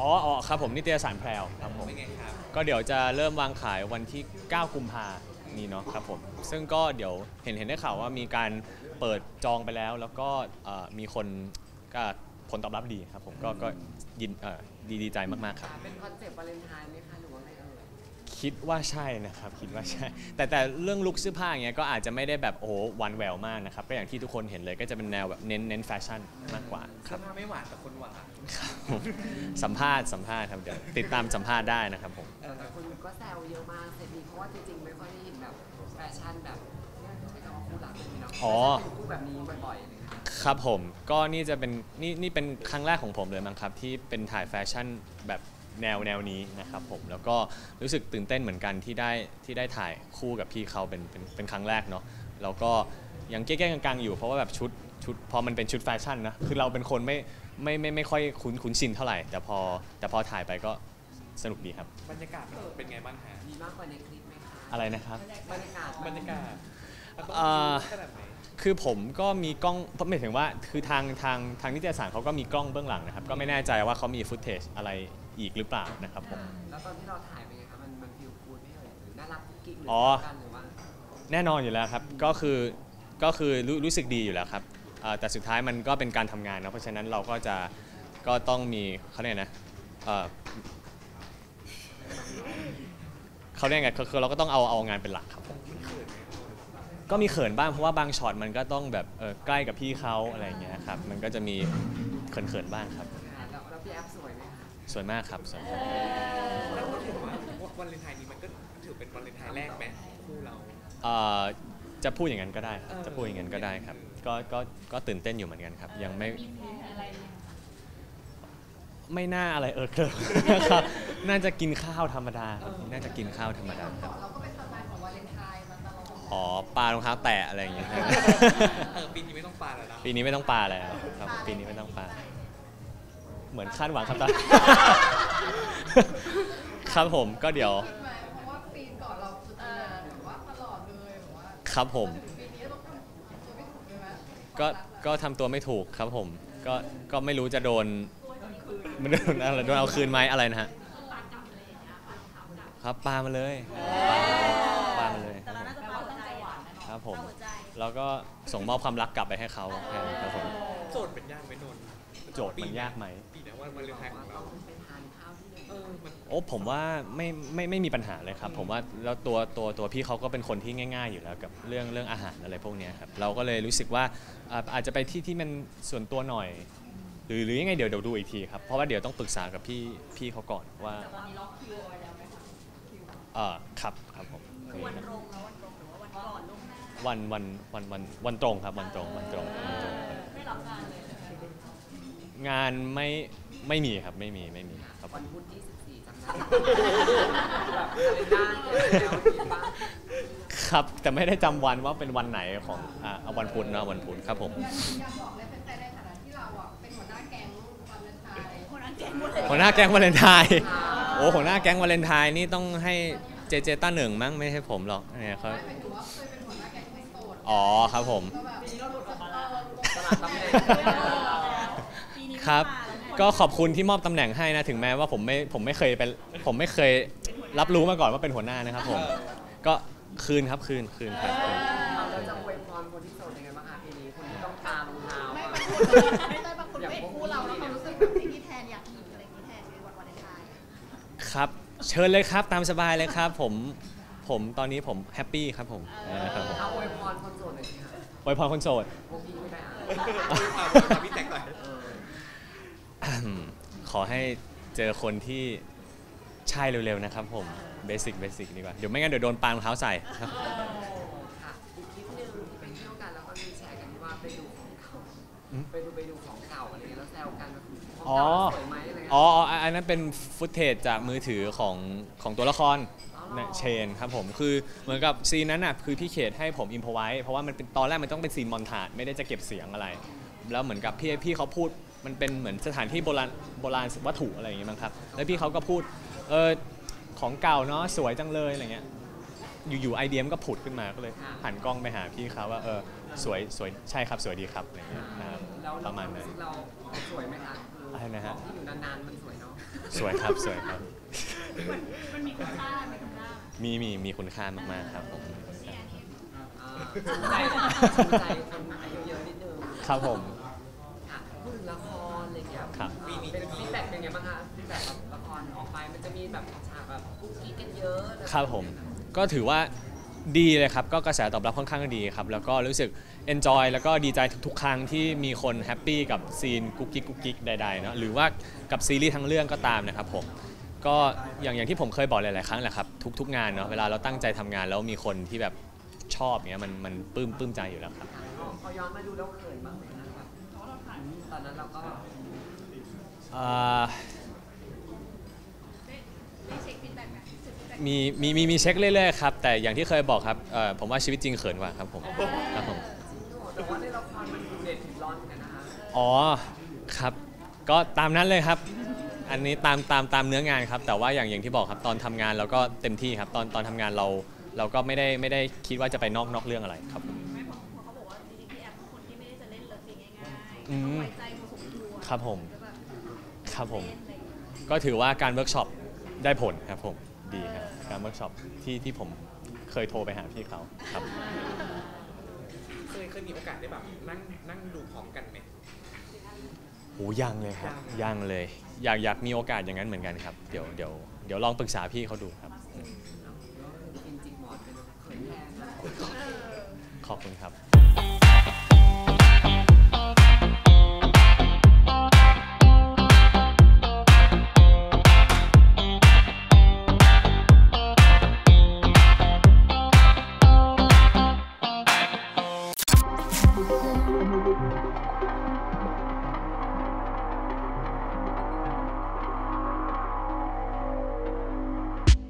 อ๋อครับผมนิตยสารแพรวครับผมเป็นไงครับก็เดี๋ยวจะเริ่มวางขายวันที่9กุมภานี้เนาะครับผมซึ่งก็เดี๋ยวเห็นได้ข่าวว่ามีการเปิดจองไปแล้วแล้วก็มีคนก็ผลตอบรับดีครับผมก็ยินดีใจมากๆครับเป็นคอนเซ็ปต์วาเลนไทน์ไหมคะหรือว่าไงเอ่ยคิดว่าใช่นะครับคิดว่าใช่แต่เรื่องลุคเสื้อผ้าอย่างเงี้ยก็อาจจะไม่ได้แบบโอ้โหหวานแหววมากนะครับก็อย่างที่ทุกคนเห็นเลยก็จะเป็นแนวแบบเน้นแฟชั่นมากกว่าคเสื้รัอบ ผ้าไม่หวานแต่คนหวานสัมภาษณ์ครับเดี๋ยวติดตามสัมภาษณ์ได้นะครับผมแต่คนก็แซวเยอะมากเซตนี้เพราะว่าจริงๆไม่ค่อยได้เห็นแบบแฟชั่นแบบใช้คำว่าคู่รักเลยเนาะเป็นคู่แบบนี้บ่อยๆเลยครับผมก็นี่จะเป็นนี่เป็นครั้งแรกของผมเลยมั้งครับที่เป็นถ่ายแฟชั่นแบบแนวนี้นะครับผมแล้วก็รู้สึกตื่นเต้นเหมือนกันที่ได้ถ่ายคู่กับพี่เขาเป็นครั้งแรกเนาะแล้วก็ยังเก้ๆกังๆอยู่เพราะว่าแบบชุดพอมันเป็นชุดแฟชั่นนะคือเราเป็นคนไม่ค่อยคุ้นชินเท่าไหร่แต่พอถ่ายไปก็สนุกดีครับบรรยากาศมันเป็นไงบ้างฮะมีมากกว่าในคลิปไหมคะอะไรนะครับบรรยากาศบรรยากาศขนาดไหนคือผมก็มีกล้องหมายถึงว่าคือทางนิตยสารเขาก็มีกล้องเบื้องหลังนะครับก็ไม่แน่ใจว่าเขามีฟุตเทจอะไรอีกหรือเปล่านะครับผมแล้วตอนที่เราถ่ายเป็นไงครับมันฟีลกู๊ดไม่เอ่ยหรือน่ารักกุ๊กกิ๊กหรือกันหรือว่าแน่นอนอยู่แล้วครับก็คือรู้สึกดีอยู่แล้วครับแต่สุดท้ายมันก็เป็นการทำงานนะเพราะฉะนั้นเราก็ต้องมีเขาเรียกนะเขาเรียกไงคือเราก็ต้องเอางานเป็นหลักครับก็มีเขินบ้างเพราะว่าบางช็อตมันก็ต้องแบบใกล้กับพี่เขาอะไรอย่างเงี้ยครับมันก็จะมีเขินบ้างครับแล้วพี่แอฟสวยไหมคะสวยมากครับสวยมากแล้วก็ถือว่าวันเลนไทน์นี้มันก็ถือเป็นวันเลนไทน์แรกไหมคู่เราจะพูดอย่างนั้นก็ได้จะพูดอย่างนั้นก็ได้ครับก็ตื่นเต้นอยู่เหมือนกันครับยังไม่น่าอะไรครับน่าจะกินข้าวธรรมดาครับน่าจะกินข้าวธรรมดาครับเราก็เป็นสไตล์ของวาเลนไทน์มาตลอดอ๋อปลารองเท้าแตะอะไรอย่างเงี้ยปีนี้ไม่ต้องปาแล้วนะปีนี้ไม่ต้องปลาแล้วครับปีนี้ไม่ต้องปลาเหมือนคาดหวังครับตาครับผมก็เดี๋ยวเพราะว่าปีก่อนเราคือแบบว่าตลอดเลยแบบว่าครับผมปีนี้ต้องทำตัวไม่ถูกเลยไหมก็ทำตัวไม่ถูกครับผมก็ไม่รู้จะโดนอะไรโดนเอาคืนไหมอะไรนะฮะครับปามาเลยปามาเลยครับผมแล้วก็ส่งมอบความรักกลับไปให้เขาครับผมโจทย์เป็นยากไหมนนท์โจทย์มันยากไหมปีนี้วันเลนไทน์ของเราโอ้ผมว่าไม่มีปัญหาเลยครับผมว่าแล้วตัวพี่เขาก็เป็นคนที่ง่ายๆอยู่แล้วกับเรื่องอาหารอะไรพวกนี้ครับเราก็เลยรู้สึกว่าอาจจะไปที่มันส่วนตัวหน่อยหรือยังไงเดี๋ยวดูอีกทีครับเพราะว่าเดี๋ยวต้องปรึกษากับพี่เขาก่อนว่าตอนนี้ล็อกคิวไว้แล้วไหมคะครับผมวันตรงแล้ววันตรงหรือว่าวันก่อนล่วงหน้าวันตรงครับวันตรงไม่รับงานเลยงานไม่มีครับไม่มีครับวันพุธ24จำได้แบบครับแต่ไม่ได้จำวันว่าเป็นวันไหนของวันพุธนะวันพุธครับผมอยากบอกเลยเป็นใจในฐานะที่เราเป็นหัวหน้าแก๊งวาเลนไทน์หัวหน้าแก๊งวาเลนไทน์โอ้หัวหน้าแก๊งวาเลนไทน์นี่ต้องให้เจต้าหนึ่งมั้งไม่ใช่ผมหรอกเนี่ยเขาอ๋อครับผมครับก็ขอบคุณที่มอบตำแหน่งให้นะถึงแม้ว่าผมไม่เคยรับรู้มาก่อนว่าเป็นหัวหน้านะครับผมก็คืนครับคืนครับเราจะอวยพรคนที่โสดยังไงบ้างคะปีนี้คนที่ต้องตามรองเท้าไม่ใช่บางคนไม่คู่เราแล้วเขารู้สึกแบบที่แทนอยากมีอะไรที่แทนในวันวาเลนไทน์ครับเชิญเลยครับตามสบายเลยครับผมตอนนี้ผมแฮปปี้ครับผมครับผมเอาอวยพรคนโสดหน่อยสิคะอวยพรคนโสดพวกพี่ไม่ได้พี่แตกต่างขอให้เจอคนที่ใช่เร็วๆนะครับผมเบสิกดีกว่าเดี๋ยวไม่งั้นเดี๋ยวโดนปารองเท้าใส่ครับค่ะอีกคลิปนึงที่ไปเที่ยวกันแล้วก็มีแชร์กันว่าไปดูของเก่าไปดูของเก่าอะไรแล้วแซวกันของเก่าสวยไหมอะไรอันนั้นเป็นฟุตเทจจากมือถือของตัวละครเชนครับผมคือเหมือนกับซีนนั้นน่ะคือพี่เขตให้ผมอิมพอไว้เพราะว่ามันเป็นตอนแรกมันต้องเป็นซีนมอนทาจไม่ได้จะเก็บเสียงอะไรแล้วเหมือนกับพี่เขาพูดมันเป็นเหมือนสถานที่โบราณวัตถุอะไรอย่างเงี้ยมั้งครับแล้วพี่เขาก็พูดของเก่าเนาะสวยจังเลยอะไรเงี้ยอยู่ไอเดียมก็ผุดขึ้นมาก็เลยหันกล้องไปหาพี่เขาว่าสวยใช่ครับสวยดีครับอะไรเงี้ยประมาณนั้นเราสวยไหมคะอะไรนะฮะที่อยู่นานๆมันสวยเนาะสวยครับสวยครับมันมีคุณค่าไหมคุณค่ามีคุณค่ามากๆครับผมเนี่ยนี่ชื่นใจคนอายุเยอะนิดนึงครับผมค่ะพูดถึงละครอะไรเงี้ยครับปีนี้เป็นจะมีฟีดแบ็กเป็นไงบ้างคะฟีดแบ็กละครออกไปมันจะมีแบบฉากแบบกุ๊กกิ๊กกันเยอะนะครับผมก็ถือว่าดีเลยครับก็กระแสตอบรับค่อนข้างดีครับแล้วก็รู้สึก enjoy แล้วก็ดีใจทุกๆ ครั้งที่มีคนแฮปปี้กับซีนกุ๊กกิ๊กใดๆเนาะหรือว่ากับซีรีส์ทั้งเรื่องก็ตามนะครับผมก็อย่างที่ผมเคยบอกหลายๆครั้งแหละครับทุกๆงานเนาะเวลาเราตั้งใจทำงานแล้วมีคนที่แบบชอบเงี้ยมันปลื้มใจอยู่แล้วครับพอย้อนมาดูแล้วเขินบ้างไหมคะแบบตอนนั้นเราก็อ่าได้เช็คฟีดแบ็กไหมเช็คฟีดแบ็กมีเช็คเรื่อยๆครับแต่อย่างที่เคยบอกครับผมว่าชีวิตจริงเขินกว่าครับผมครับผมแต่ว่าในละครมันดูเด็ดถึงร้อนเหมือนกันนะคะอ๋อครับก็ตามนั้นเลยครับ อันนี้ตามเนื้องานครับ แต่ว่าอย่างที่บอกครับตอนทำงานเราก็เต็มที่ครับตอนทำงานเราก็ไม่ได้คิดว่าจะไปนอกเรื่องอะไรครับไม่พอเขาบอกว่าจริงๆพี่แอฟเป็นคนที่ไม่ได้จะเล่นเลิฟซีนง่ายๆอืมไว้ใจพอสมควรครับผมจะแบบครับผมเล่นอะไรอย่างเงี้ยก็ถือว่าการเวิร์กช็อปได้ผลครับผมดีครับการเวิร์กช็อปที่ผมเคยโทรไปหาพี่เขาครับเคยมีโอกาสได้แบบนั่งดูพร้อมกันไหมโอ้ยังเลยครับยังเลยอยากมีโอกาสอย่างนั้นเหมือนกันครับเดี๋ยวลองปรึกษาพี่เขาดูครับจริงๆหมอนเป็นเขินแทนนะขอบคุณครับ